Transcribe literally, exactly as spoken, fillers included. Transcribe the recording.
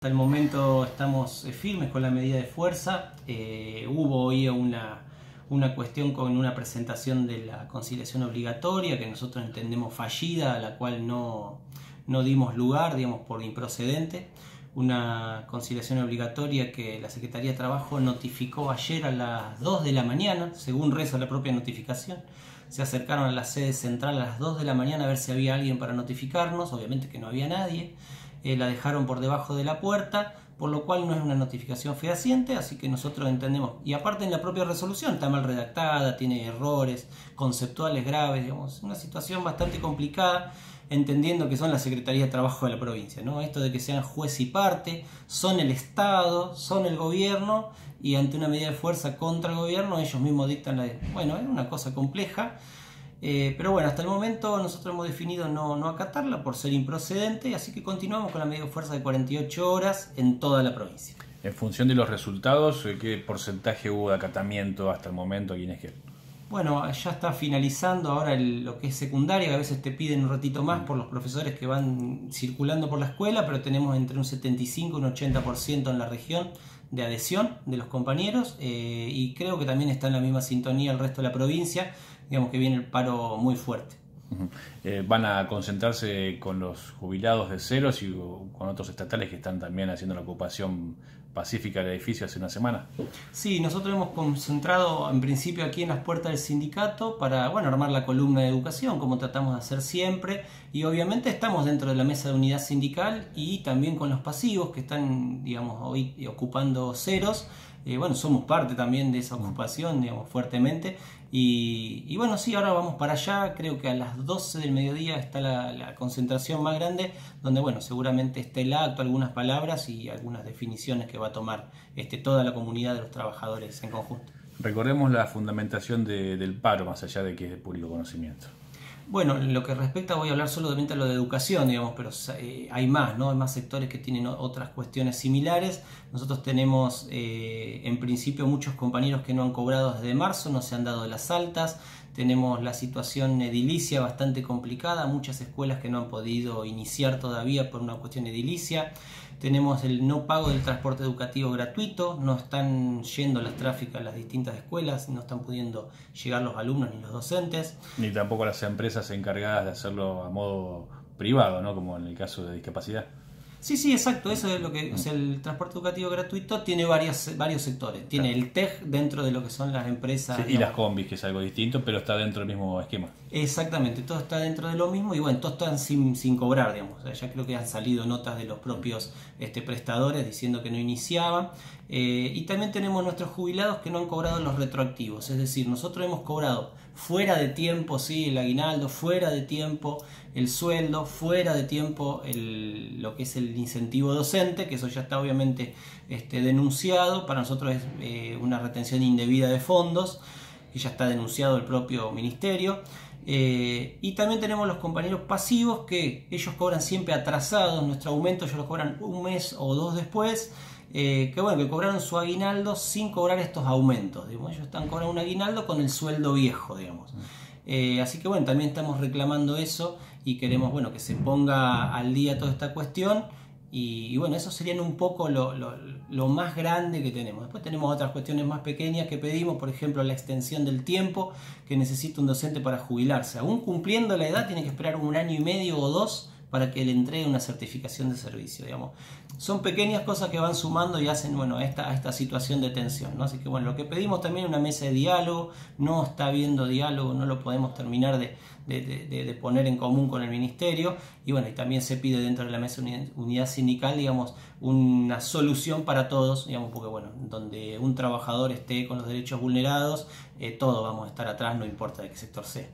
Hasta el momento estamos eh, firmes con la medida de fuerza. Eh, hubo hoy una, una cuestión con una presentación de la conciliación obligatoria que nosotros entendemos fallida, a la cual no, no dimos lugar, digamos, por improcedente. Una conciliación obligatoria que la Secretaría de Trabajo notificó ayer a las dos de la mañana, según reza la propia notificación. Se acercaron a la sede central a las dos de la mañana a ver si había alguien para notificarnos, obviamente que no había nadie. Eh, la dejaron por debajo de la puerta, por lo cual no es una notificación fehaciente, así que nosotros entendemos, y aparte en la propia resolución está mal redactada, tiene errores conceptuales graves, digamos, una situación bastante complicada, entendiendo que son la Secretaría de Trabajo de la provincia, ¿no? Esto de que sean juez y parte, son el Estado, son el gobierno, y ante una medida de fuerza contra el gobierno ellos mismos dictan la... Bueno, es una cosa compleja, eh, pero bueno, hasta el momento nosotros hemos definido no, no acatarla por ser improcedente, así que continuamos con la medida de fuerza de cuarenta y ocho horas en toda la provincia. En función de los resultados, ¿qué porcentaje hubo de acatamiento hasta el momento aquí en Esquel? Bueno, ya está finalizando ahora el, lo que es secundaria, que a veces te piden un ratito más por los profesores que van circulando por la escuela, pero tenemos entre un setenta y cinco y un ochenta por ciento en la región de adhesión de los compañeros, eh, y creo que también está en la misma sintonía el resto de la provincia, digamos que viene el paro muy fuerte. Uh-huh. eh, ¿Van a concentrarse con los jubilados de Ceros y con otros estatales que están también haciendo la ocupación pacífica del edificio hace una semana? Sí, nosotros hemos concentrado en principio aquí en las puertas del sindicato para, bueno, armar la columna de educación, como tratamos de hacer siempre, y obviamente estamos dentro de la mesa de unidad sindical y también con los pasivos que están, digamos, hoy ocupando Ceros. Eh, bueno, somos parte también de esa ocupación, digamos, fuertemente. Y, y bueno, sí, ahora vamos para allá. Creo que a las doce del mediodía está la, la concentración más grande, donde, bueno, seguramente esté el acto, algunas palabras y algunas definiciones que va a tomar este, toda la comunidad de los trabajadores en conjunto. Recordemos la fundamentación de, del paro, más allá de que es de público conocimiento. Bueno, en lo que respecta, voy a hablar solamente de lo de educación, digamos, pero eh, hay más, ¿no? Hay más sectores que tienen otras cuestiones similares. Nosotros tenemos, eh, en principio, muchos compañeros que no han cobrado desde marzo, no se han dado las altas. Tenemos la situación edilicia bastante complicada, muchas escuelas que no han podido iniciar todavía por una cuestión edilicia. Tenemos el no pago del transporte educativo gratuito, no están yendo las tráficas a las distintas escuelas, no están pudiendo llegar los alumnos ni los docentes. Ni tampoco las empresas encargadas de hacerlo a modo privado, ¿no? Como en el caso de discapacidad. Sí, sí, exacto, eso es lo que, o sea, el transporte educativo gratuito tiene varias, varios sectores. Tiene el T E G dentro de lo que son las empresas. Sí, y digamos, las combis, que es algo distinto, pero está dentro del mismo esquema. Exactamente, todo está dentro de lo mismo y bueno, todos están sin, sin cobrar, digamos. O sea, ya creo que han salido notas de los propios este, prestadores diciendo que no iniciaban. Eh, y también tenemos nuestros jubilados que no han cobrado los retroactivos, es decir, nosotros hemos cobrado fuera de tiempo, sí, el aguinaldo, fuera de tiempo el sueldo, fuera de tiempo el, lo que es el incentivo docente, que eso ya está obviamente este, denunciado. Para nosotros es eh, una retención indebida de fondos, que ya está denunciado el propio ministerio. Eh, y también tenemos los compañeros pasivos que ellos cobran siempre atrasados, nuestro aumento ellos lo cobran un mes o dos después. Eh, que bueno, que cobraron su aguinaldo sin cobrar estos aumentos, digamos. Ellos están cobrando un aguinaldo con el sueldo viejo, digamos. Eh, así que bueno, también estamos reclamando eso y queremos, bueno, que se ponga al día toda esta cuestión y, y bueno, eso serían un poco lo, lo, lo más grande que tenemos. Después tenemos otras cuestiones más pequeñas que pedimos, por ejemplo, la extensión del tiempo que necesita un docente para jubilarse. Aún cumpliendo la edad tiene que esperar un año y medio o dos para que le entregue una certificación de servicio, digamos. Son pequeñas cosas que van sumando y hacen, bueno, esta, esta situación de tensión, ¿no? Así que bueno, lo que pedimos también es una mesa de diálogo. No está habiendo diálogo, no lo podemos terminar de, de, de, de poner en común con el ministerio. Y bueno, y también se pide dentro de la mesa de unidad sindical, digamos, una solución para todos, digamos, porque bueno, donde un trabajador esté con los derechos vulnerados, eh, todos vamos a estar atrás, no importa de qué sector sea.